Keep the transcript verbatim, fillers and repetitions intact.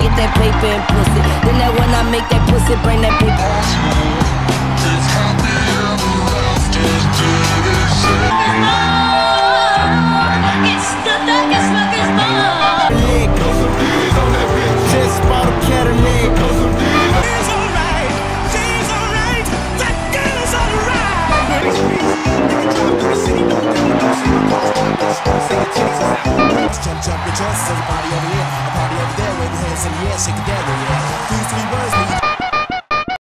get that paper and pussy. Then that when I make that pussy, bring that paper. It's the darkest, darkest bar. Just bought a Cadillac. She's alright, she's alright, that girl is alright. Jump, jump, your dress, everybody over here, a party over there, wave your hands in the air, shake it down,